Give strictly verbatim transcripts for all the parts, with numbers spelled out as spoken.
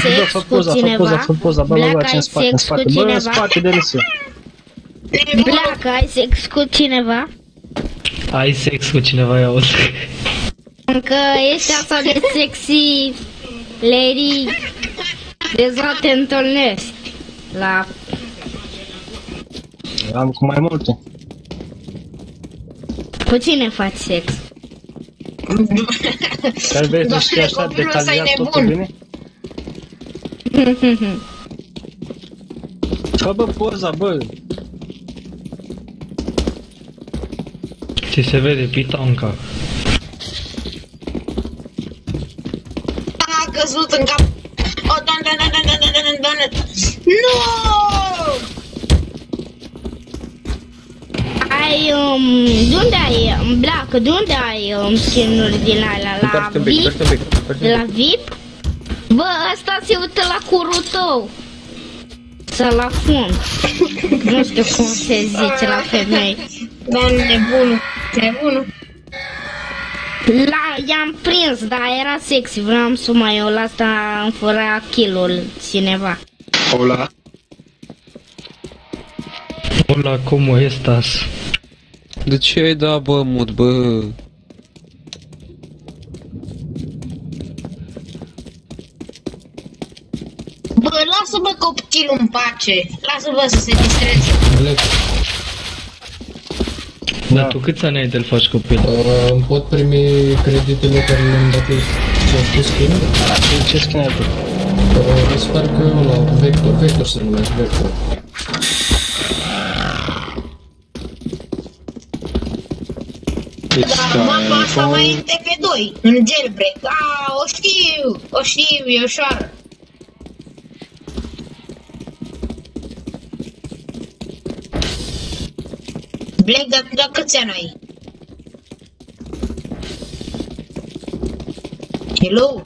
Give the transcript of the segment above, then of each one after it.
sex cu cineva? Black, ai sex cu cineva? Black, ai sex cu cineva? Ai sex cu cineva, ia auzi. Încă ești așa de sexy, lady, deja te întâlnești la... Am cu mai multe. Cu cine faci sex? Dar vrei să știi așa detaliat totul bine? Fă bă poza, bă! Ce se vede pitonca. A căzut în cap. Oh, doamne, doamne, doamne, doamne, doamne. Nu! Ai, um, de unde ai, Black, de unde ai um, skin-uri din alea, la V I P? De la V I P? Bă, ăsta se uită la curul tău. Sau la fund. Nu știu cum se zice la femei. Doamne, nebunul, nebunul. La, i-am prins, dar era sexy, vreau să mai eu la asta îmi făra kill-ul cineva. Hola. Hola, como estas? De ce ai dat bă mut, bă? Bă, lasă-bă copilul în pace. Lasă-bă să se distreze. Da. Dar tu câți ani ai de-l faci copil? Uh, îmi pot primi creditele care le-am dat eu. Ce-au spus skin? Ce skin ai tu? Uh, sper că ăla, Vector, Vector se numește, Vector. Da, mapa asta mai e T F doi, în jailbreak. A, o știu, o știu, e ușoară. Black, dar da, câți ani ai? Hello?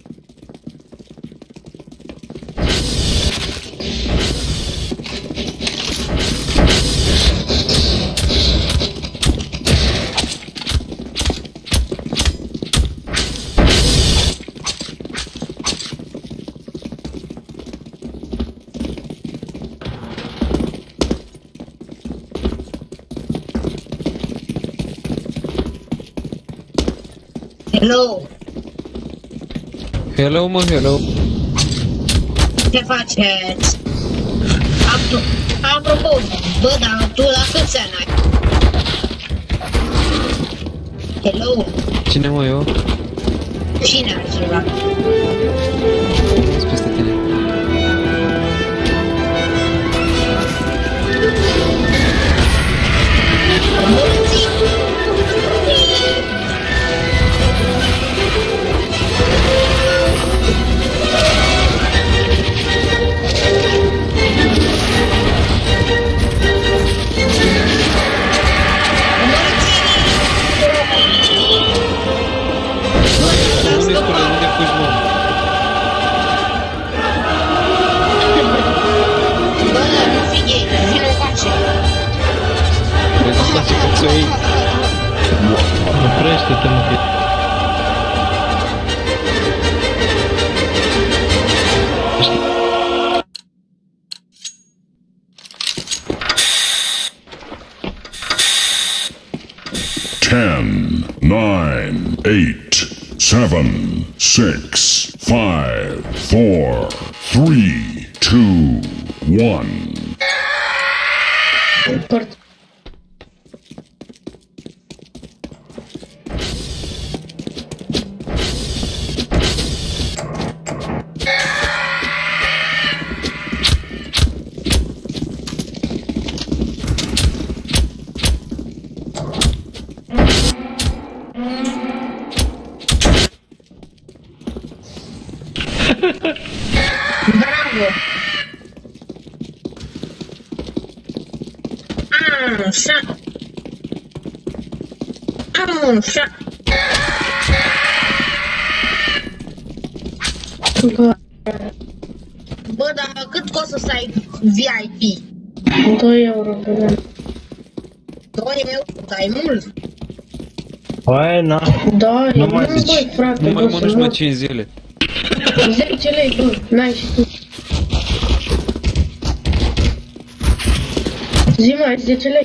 Hello! Hello, mă, hello! Ce faceți? Apropo, bă, dar tu la câți ani ai? Hello? Cine mă, eu? Cine altceva? Sunt peste tine. Oprește-te, mă, că... ten, nine, eight, seven, six, five, four, three, two, one. Bravo! Așa! Așa! Bă, dar cât costă să ai V I P? doi euro pe an. doi euro, dar e mult! Păi, na. Da, nu e mai mult, băi, frate. Nu mai mănânci, mă, cinci zile. zece lei, bă, n-ai și tu. Zi mai, zece lei.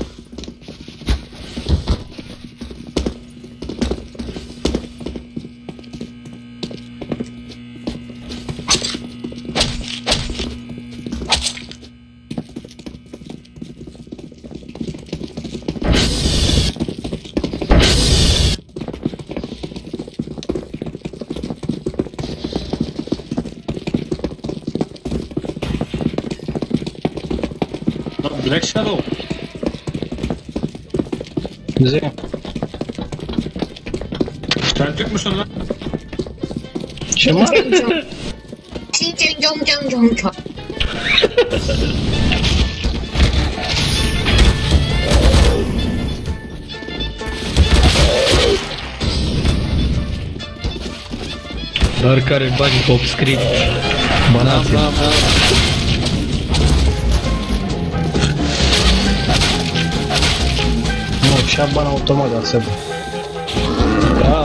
Black Shadow. Zi. Te-am musun lan? Ce mă? Dar care bani pop script? Banați. Nu, și-a bani automat, dar se... Da.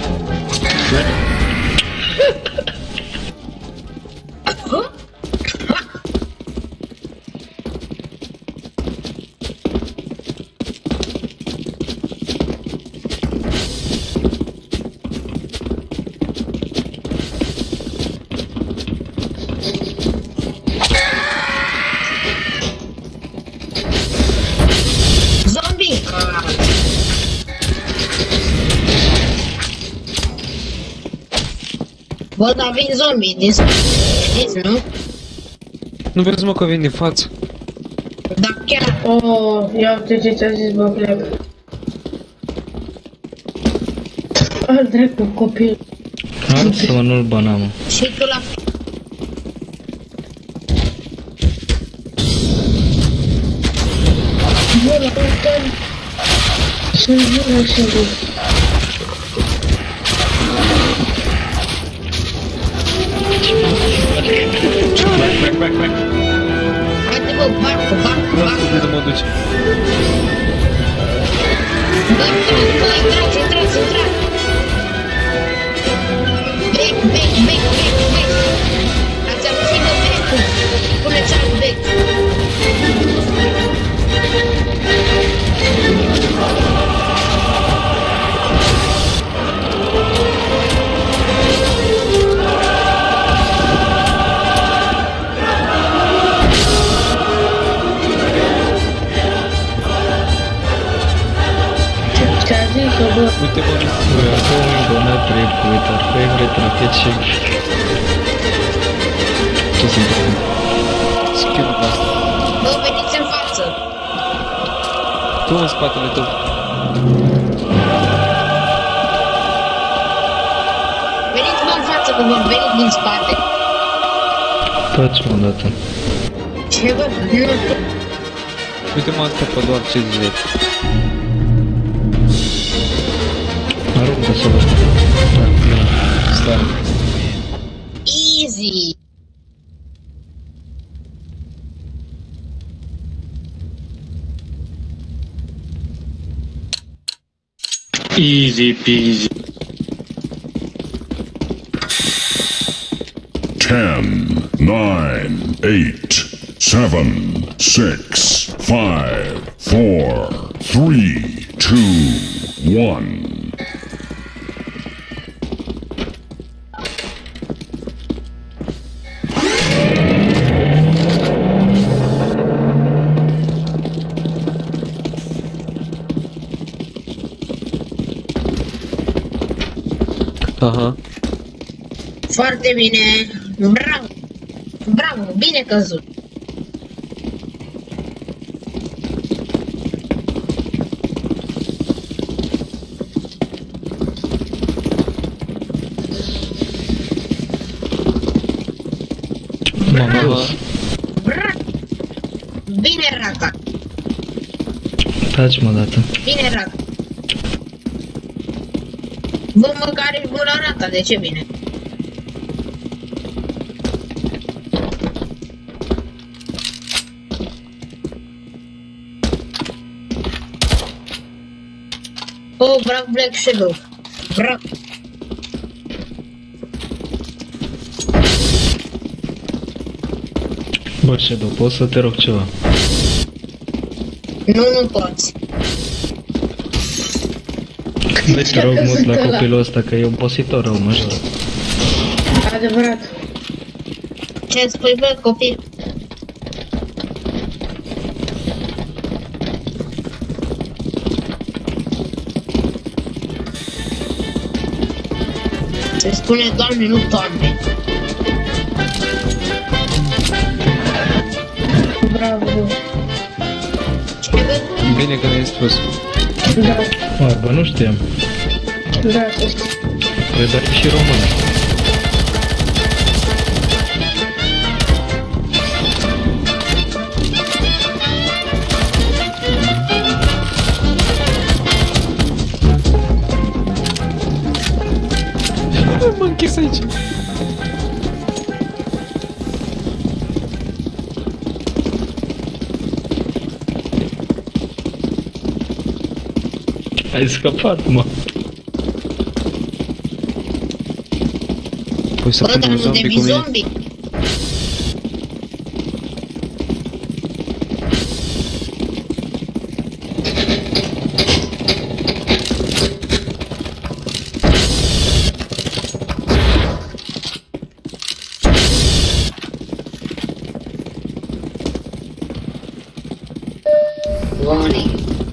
Bă, dar vin zombie din spate, nu? Nu vezi, mă, că vin din față? Da, chiar. Oh, ia uite ce ți-a zis, bă, plec. Al dracu, copil. Arță-mă, nu-l bana, mă. Și tu la... Bă, la uite. Sunt bun așa, bă. Back, back, back, back. Haide, bă, barcu, barcu, barcu. Unde mă duci? Bă, bă, intrați, intrați, intrați. Bec, bec, bec, bec, bec. Ați auzit, bă, becul. Puneți alt bec. Uite, mă, We are going on a trip with our favorite rocket ship. Ce se întâmplă? schimbă asta. Bă, veniți în față. Tu în spatele tău. Veniți, bă, în față, că vă veniți din spate. Taci-mă odată. Ce, bă? Nu, tu. Uite, mă, asta pe doar ce zici. Aruncă să văd. Da, bine. Stai. Easy. Easy peasy. Ten, nine, eight, seven, six, five, four, three, two, one. Aha. Foarte bine. Bravo. Bravo, bine căzut. M-am dus. Bravo. Bine ratat. Taci-mă odată. Bine ratat. Bă, măcar ești bun la rata, de ce bine? Oh, bravo, Black Shadow. Bravo. Bă, Shadow, poți să te rog ceva? Nu, nu poți. Deci te rog mult la copilul ăsta că e un positor rău major. Adevărat. Ce spui, bă, copil? Se spune Doamne, nu Doamne. Bravo. Ce bă? Bine că ne-ai spus. Da, A, bă, nu știam. da, să știi. Predai și română. M-am închis aici. Ai scăpat, mă. Păi să Bă, dar punem nu zombie devii cu mine. zombie. Warning.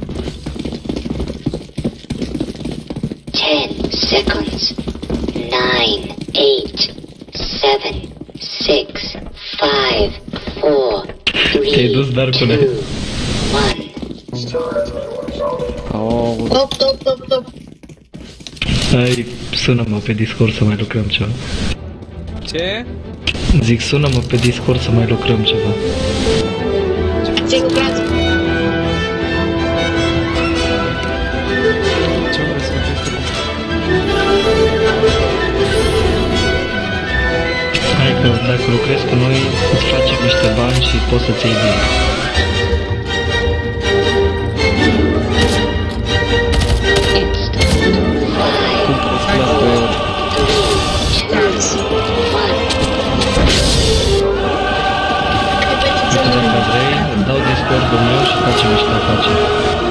Ten seconds. Nine, eight, seven, six, five, four, Te-ai three, dus, Darcule. two, one. Aoleu. Top, top, top, top. Hai, sună-mă pe Discord să mai lucrăm ceva. Ce? Zic, sună-mă pe Discord să mai lucrăm ceva. Ce lucrați? Ce vreți să faceți tu? Hai că dacă lucrezi cu noi, îți facem niște bani și poți să-ți iei bine. Cum poți să las pe el? Uite, dacă vrei, îți dau Discord-ul meu și facem niște afaceri.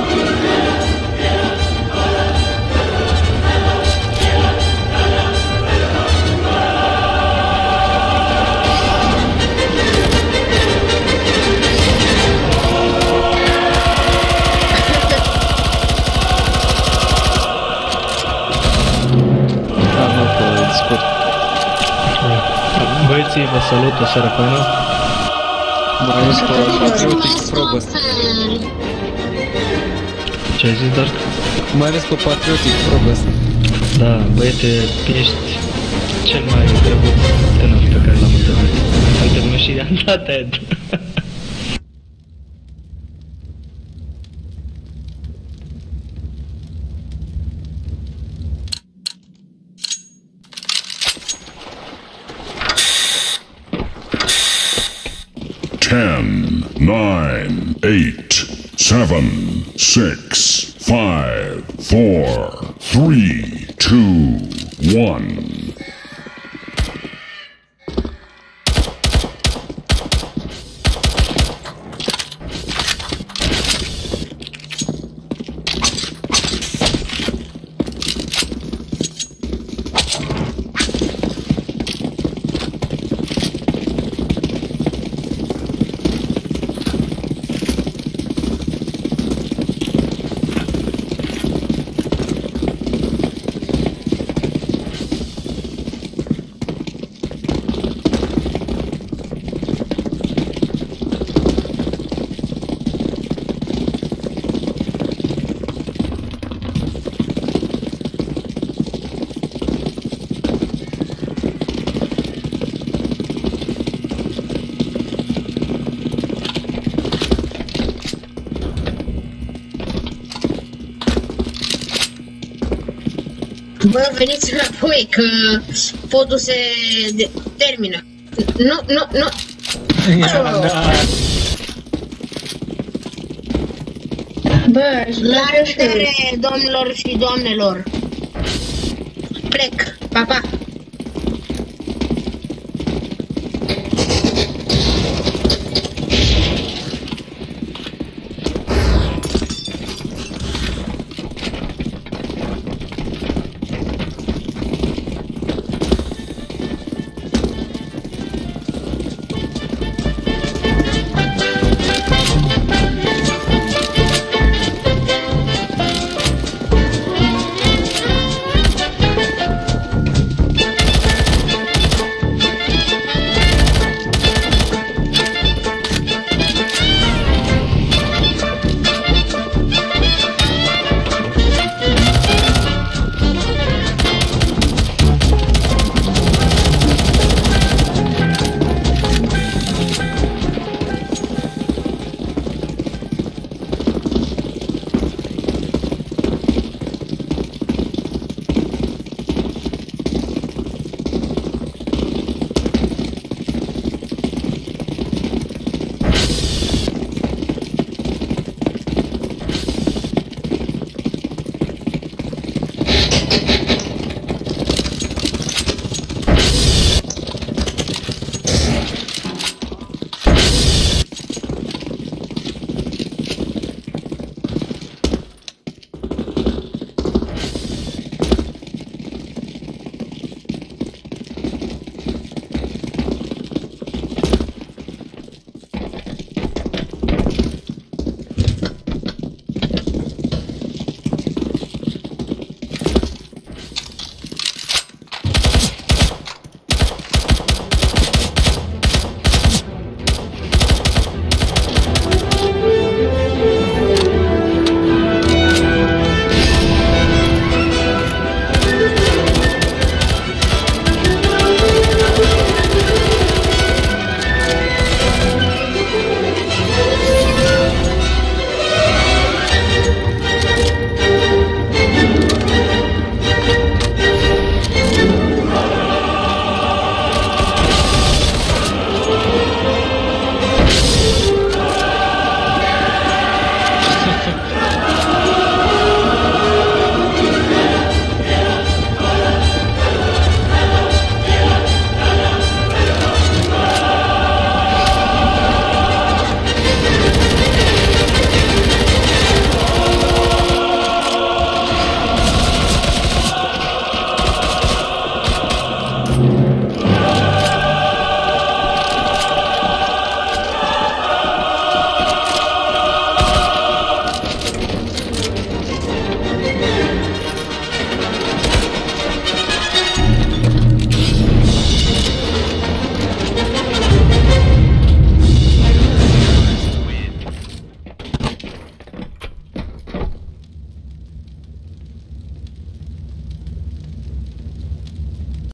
Da, mă, pe Discord. Băieții, vă salut, o seară faină. Mă gândesc pe Patriotic probă. Ce ai zis, Dark? Mai ales pe Patriotic probă. Da, băiete, ești cel mai drăguț tânăr pe care l-am întâlnit. Uite-mă și i-am dat Ed. Ten, nine, eight, seven, six, five, four, three, two, one. Bă, veniți înapoi, că podul se de- termină. Nu, nu, nu. Bă, aș La vrea și eu. revedere, domnilor și doamnelor. Plec. Pa, pa.